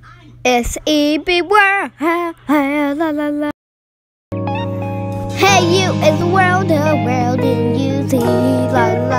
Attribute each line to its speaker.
Speaker 1: S-E-B world, la la la. Hey you, it's the world in you see, la la.